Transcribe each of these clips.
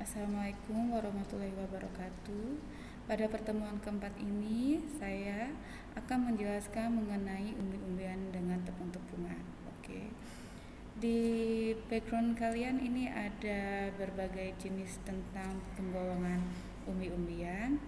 Assalamualaikum warahmatullahi wabarakatuh. Pada pertemuan keempat ini, saya akan menjelaskan mengenai umbi-umbian dengan tepung-tepungan. Oke. Di background kalian ini ada berbagai jenis tentang penggolongan umbi-umbian.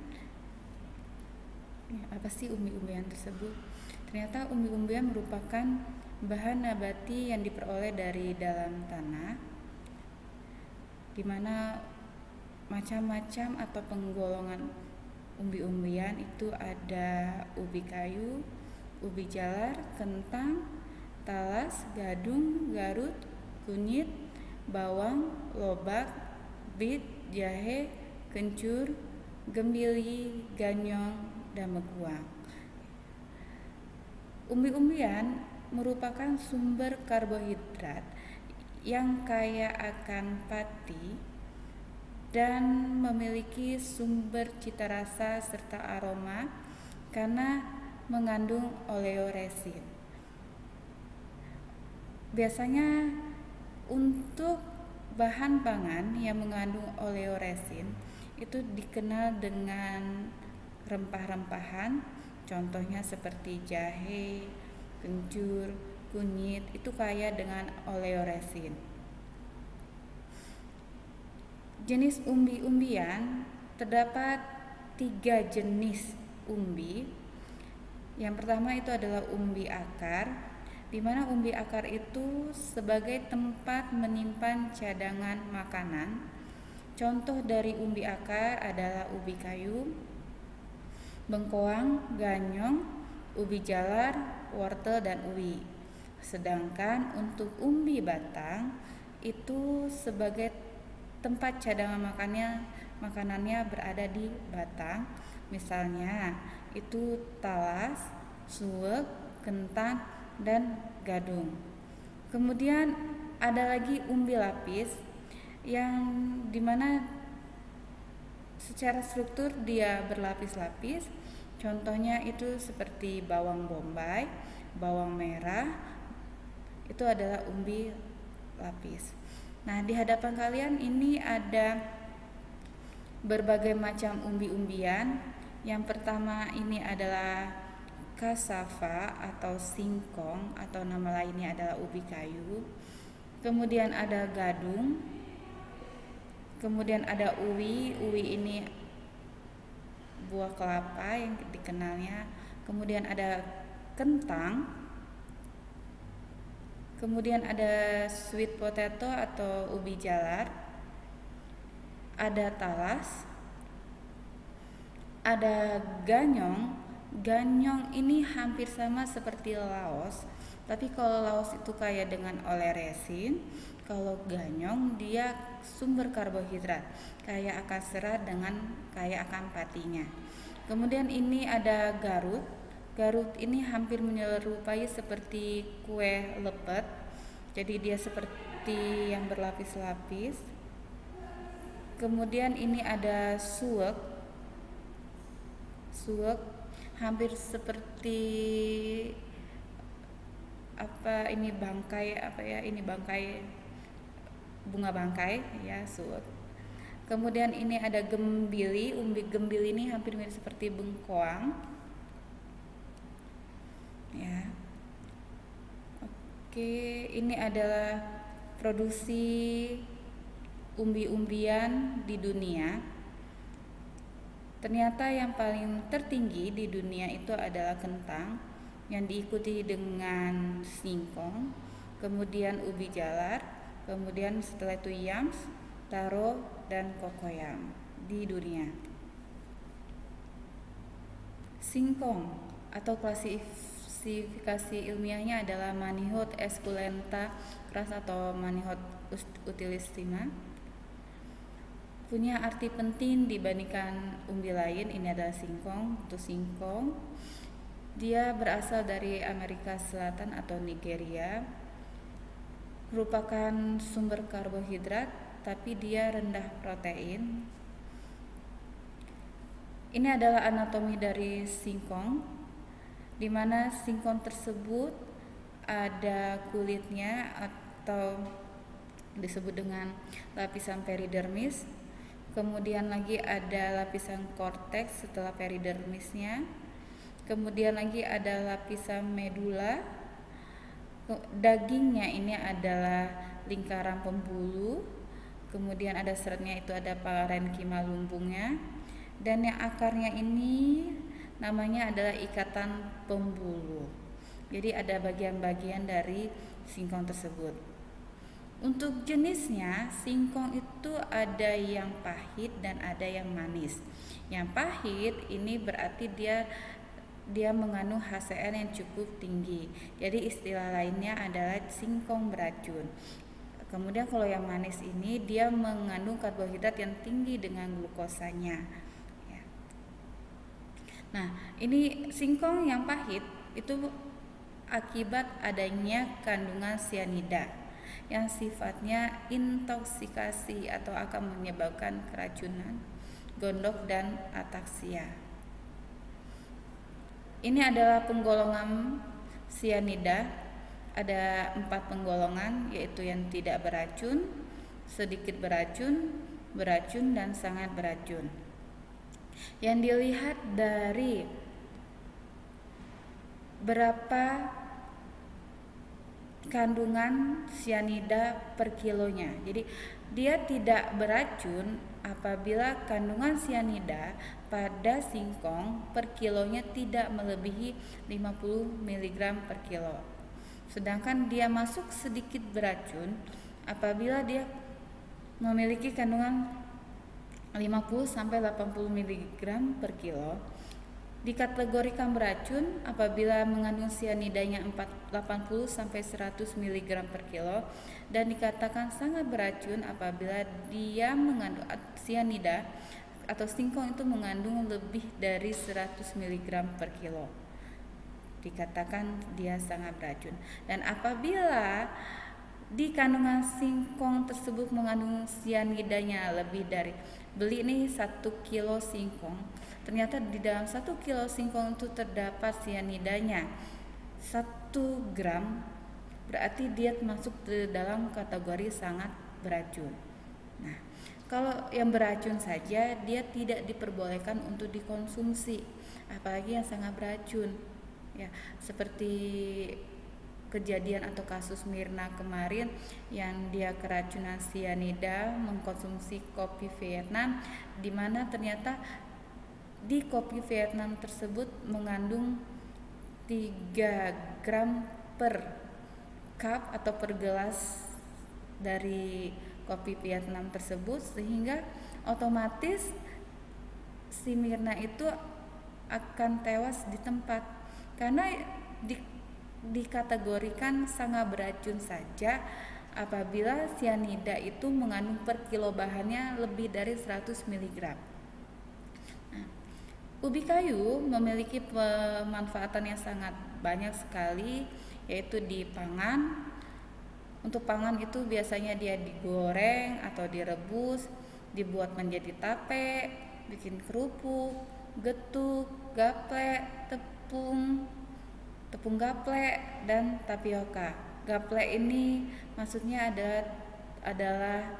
Apa sih umbi-umbian tersebut? Ternyata umbi-umbian merupakan bahan nabati yang diperoleh dari dalam tanah, di mana macam-macam atau penggolongan umbi-umbian itu ada ubi kayu, ubi jalar, kentang, talas, gadung, garut, kunyit, bawang, lobak, bit, jahe, kencur, gembili, ganyong, dan mekuang. Umbi-umbian merupakan sumber karbohidrat yang kaya akan pati dan memiliki sumber cita rasa serta aroma karena mengandung oleoresin. Biasanya untuk bahan pangan yang mengandung oleoresin itu dikenal dengan rempah-rempahan, contohnya seperti jahe, kencur, kunyit, itu kaya dengan oleoresin. Jenis umbi-umbian terdapat 3 jenis umbi. Yang pertama itu adalah umbi akar, di mana umbi akar itu sebagai tempat menyimpan cadangan makanan. Contoh dari umbi akar adalah ubi kayu, bengkoang, ganyong, ubi jalar, wortel, dan uwi. Sedangkan untuk umbi batang itu sebagai tempat cadangan makanannya berada di batang. Misalnya itu talas, suwek, kentang, dan gadung. Kemudian ada lagi umbi lapis yang dimana secara struktur dia berlapis-lapis. Contohnya itu seperti bawang bombay, bawang merah, itu adalah umbi lapis. Nah, di hadapan kalian ini ada berbagai macam umbi-umbian. Yang pertama ini adalah cassava atau singkong, atau nama lainnya adalah ubi kayu. Kemudian ada gadung. Kemudian ada uwi ini buah kelapa yang dikenalnya. Kemudian ada kentang. Kemudian ada sweet potato atau ubi jalar. Ada talas. Ada ganyong. Ganyong ini hampir sama seperti laos, tapi kalau laos itu kaya dengan oleoresin, kalau ganyong dia sumber karbohidrat, kaya akan serat dengan kaya akan patinya. Kemudian ini ada garut. Garut ini hampir menyerupai seperti kue lepet, jadi dia seperti yang berlapis-lapis. Kemudian ini ada suwek. Suwek hampir seperti bangkai bunga bangkai ya, suwek. Kemudian ini ada gembili. Umbi gembili ini hampir mirip seperti bengkoang ya. Oke, ini adalah produksi umbi-umbian di dunia. Ternyata yang paling tertinggi di dunia itu adalah kentang, yang diikuti dengan singkong, kemudian ubi jalar, kemudian setelah itu yams, taro, dan kokoyam di dunia. Singkong atau klasifikasi ilmiahnya adalah Manihot esculenta keras atau Manihot utilissima. Punya arti penting dibandingkan umbi lain. Ini adalah singkong. Untuk singkong, dia berasal dari Amerika Selatan atau Nigeria. Merupakan sumber karbohidrat, tapi dia rendah protein. Ini adalah anatomi dari singkong, di mana singkong tersebut ada kulitnya atau disebut dengan lapisan peridermis. kemudian lagi ada lapisan korteks setelah peridermisnya, kemudian lagi ada lapisan medula. Dagingnya ini adalah lingkaran pembuluh, kemudian ada seratnya itu ada parenkima lumbungnya, dan yang akarnya ini namanya adalah ikatan pembuluh. Jadi ada bagian-bagian dari singkong tersebut. Untuk jenisnya, singkong itu ada yang pahit dan ada yang manis. Yang pahit ini berarti dia mengandung HCl yang cukup tinggi. Jadi istilah lainnya adalah singkong beracun. Kemudian kalau yang manis ini dia mengandung karbohidrat yang tinggi dengan glukosanya. Ya. Nah, ini singkong yang pahit itu akibat adanya kandungan sianida yang sifatnya intoksikasi atau akan menyebabkan keracunan, gondok, dan ataksia. Ini adalah penggolongan sianida. Ada 4 penggolongan, yaitu yang tidak beracun, sedikit beracun, beracun, dan sangat beracun. Yang dilihat dari berapa kandungan sianida per kilonya. Jadi dia tidak beracun apabila kandungan sianida pada singkong per kilonya tidak melebihi 50 mg per kilo. Sedangkan dia masuk sedikit beracun apabila dia memiliki kandungan 50 sampai 80 mg per kilo. Dikategorikan beracun apabila mengandung sianidanya 80 sampai 100 mg per kilo, dan dikatakan sangat beracun apabila dia mengandung sianida atau singkong itu mengandung lebih dari 100 mg per kilo. Dikatakan dia sangat beracun. Dan apabila di kandungan singkong tersebut mengandung sianidanya lebih dari, beli nih 1 kilo singkong, ternyata di dalam 1 kilo singkong itu terdapat sianidanya 1 gram, berarti dia masuk ke dalam kategori sangat beracun. Nah, kalau yang beracun saja dia tidak diperbolehkan untuk dikonsumsi, apalagi yang sangat beracun. Ya, seperti kejadian atau kasus Mirna kemarin yang dia keracunan sianida mengkonsumsi kopi Vietnam, di mana ternyata di kopi Vietnam tersebut mengandung 3 gram per cup atau per gelas dari kopi Vietnam tersebut, sehingga otomatis si Mirna itu akan tewas di tempat karena dikategorikan sangat beracun saja apabila sianida itu mengandung per kilo bahannya lebih dari 100 mg. Nah, ubi kayu memiliki pemanfaatan yang sangat banyak sekali, yaitu di pangan. Untuk pangan itu biasanya dia digoreng atau direbus, dibuat menjadi tape, bikin kerupuk, getuk, gaplek, tepung gaplek, dan tapioka. Gaplek ini maksudnya adalah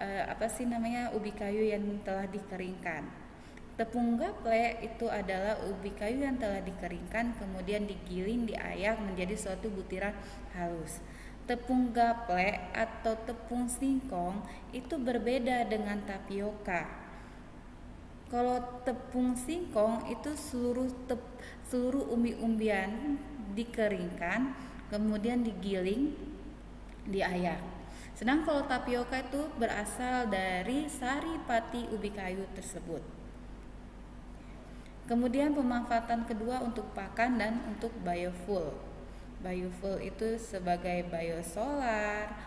ubi kayu yang telah dikeringkan. Tepung gaplek itu adalah ubi kayu yang telah dikeringkan kemudian digiling, diayak menjadi suatu butiran halus. Tepung gaplek atau tepung singkong itu berbeda dengan tapioka. Kalau tepung singkong itu seluruh umbi-umbian dikeringkan, kemudian digiling, diayak. Sedang kalau tapioka itu berasal dari sari pati ubi kayu tersebut. Kemudian pemanfaatan kedua untuk pakan dan untuk biofuel. Biofuel itu sebagai biosolar.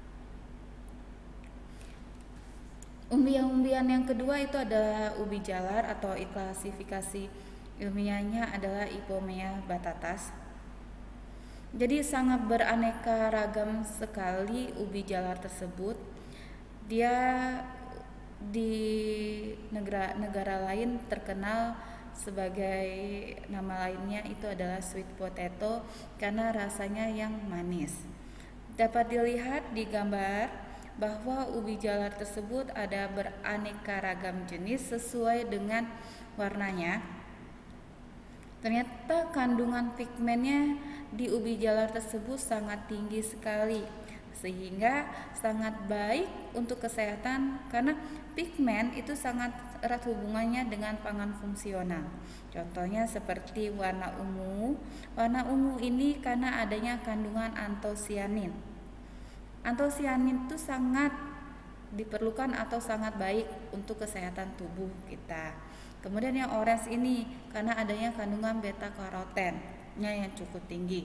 Umbi-umbian yang kedua itu adalah ubi jalar atau klasifikasi ilmiahnya adalah Ipomea batatas. Jadi sangat beraneka ragam sekali ubi jalar tersebut. Dia di negara lain terkenal sebagai nama lainnya itu adalah sweet potato karena rasanya yang manis. Dapat dilihat di gambar bahwa ubi jalar tersebut ada beraneka ragam jenis sesuai dengan warnanya. Ternyata kandungan pigmennya di ubi jalar tersebut sangat tinggi sekali, sehingga sangat baik untuk kesehatan karena pigmen itu sangat erat hubungannya dengan pangan fungsional. Contohnya seperti warna ungu. Warna ungu ini karena adanya kandungan antosianin. Antosianin itu sangat diperlukan atau sangat baik untuk kesehatan tubuh kita. Kemudian yang orange ini karena adanya kandungan beta karotennya yang cukup tinggi.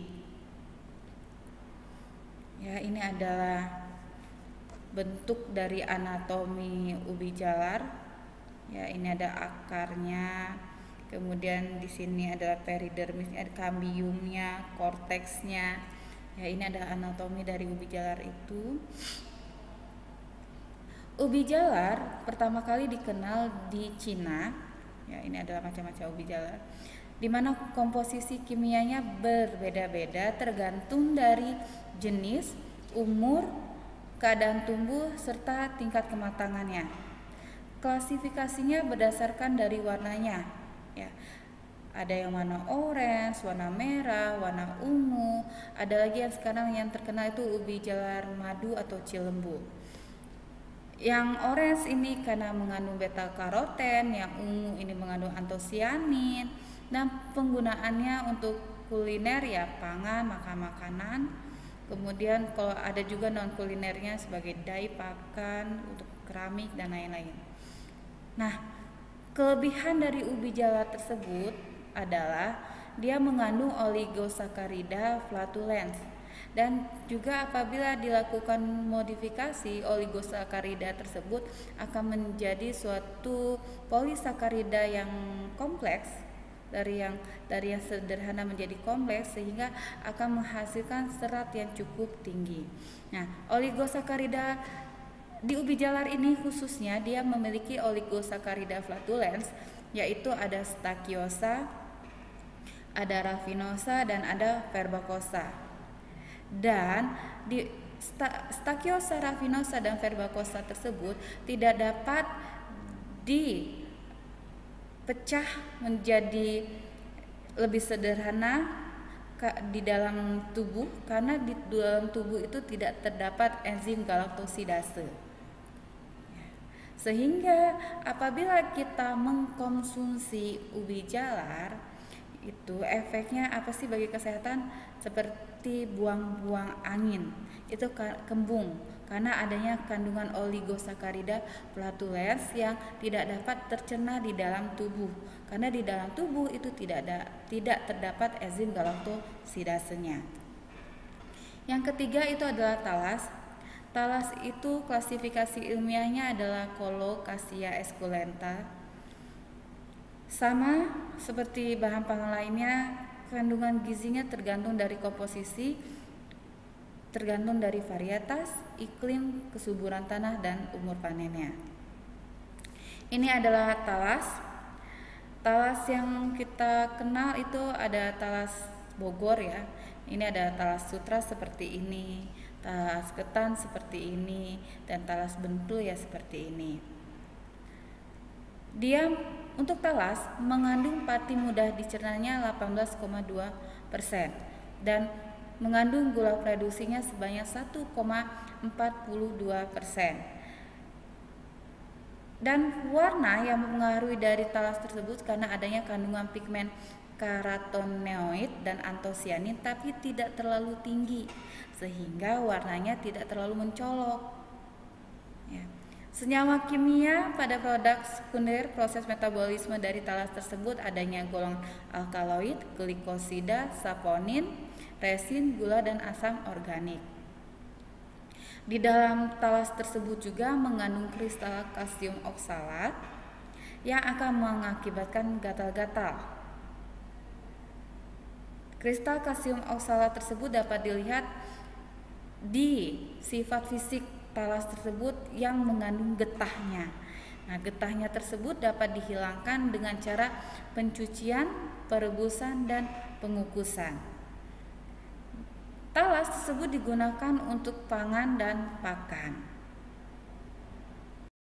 Ya, ini adalah bentuk dari anatomi ubi jalar. Ya, ini ada akarnya. Kemudian di sini adalah peridermisnya, ada kambiumnya, korteksnya. Ya, ini ada anatomi dari ubi jalar itu. Ubi jalar pertama kali dikenal di Cina. Ya, ini adalah macam-macam ubi jalar, di mana komposisi kimianya berbeda-beda tergantung dari jenis, umur, keadaan tumbuh, serta tingkat kematangannya. Klasifikasinya berdasarkan dari warnanya. Ya, ada yang warna orange, warna merah, warna ungu. Ada lagi yang sekarang yang terkenal itu ubi jalar madu atau cilembu. Yang orange ini karena mengandung beta karoten, yang ungu ini mengandung antosianin. Dan penggunaannya untuk kuliner ya pangan, makan makanan. Kemudian kalau ada juga non kulinernya sebagai dai pakan untuk keramik dan lain-lain. Nah, kelebihan dari ubi jalar tersebut adalah dia mengandung oligosakarida flatulens. Dan juga apabila dilakukan modifikasi, oligosakarida tersebut akan menjadi suatu polisakarida yang kompleks, dari yang sederhana menjadi kompleks, sehingga akan menghasilkan serat yang cukup tinggi. Nah, oligosakarida di ubi jalar ini khususnya dia memiliki oligosakarida flatulens, yaitu ada stakiosa, ada rafinosa, dan ada verbacosa. Dan di stakiosa, rafinosa, dan verbacosa tersebut tidak dapat dipecah menjadi lebih sederhana di dalam tubuh karena di dalam tubuh itu tidak terdapat enzim galaktosidase. Sehingga apabila kita mengkonsumsi ubi jalar, itu efeknya apa sih bagi kesehatan? Seperti buang-buang angin, itu kembung karena adanya kandungan oligosakarida flatulens yang tidak dapat tercerna di dalam tubuh, karena di dalam tubuh itu tidak terdapat enzim galaktosidasenya. Yang ketiga itu adalah talas. Talas itu klasifikasi ilmiahnya adalah Colocasia esculenta. Sama seperti bahan pangan lainnya, kandungan gizinya tergantung dari komposisi, tergantung dari varietas, iklim, kesuburan tanah, dan umur panennya. Ini adalah talas. Talas yang kita kenal itu ada talas Bogor ya. Ini ada talas sutra seperti ini, talas ketan seperti ini, dan talas bentul ya seperti ini. Dia untuk talas mengandung pati mudah dicernanya 18,2% dan mengandung gula produksinya sebanyak 1,42%. Dan warna yang mempengaruhi dari talas tersebut karena adanya kandungan pigmen karotenoid dan antosianin, tapi tidak terlalu tinggi sehingga warnanya tidak terlalu mencolok. Ya. Senyawa kimia pada produk sekunder proses metabolisme dari talas tersebut adanya golongan alkaloid, glikosida, saponin, resin, gula, dan asam organik. Di dalam talas tersebut juga mengandung kristal kalsium oksalat yang akan mengakibatkan gatal-gatal. Kristal kalsium oksalat tersebut dapat dilihat di sifat fisik talas tersebut yang mengandung getahnya. Nah, getahnya tersebut dapat dihilangkan dengan cara pencucian, perebusan, dan pengukusan. Talas tersebut digunakan untuk pangan dan pakan.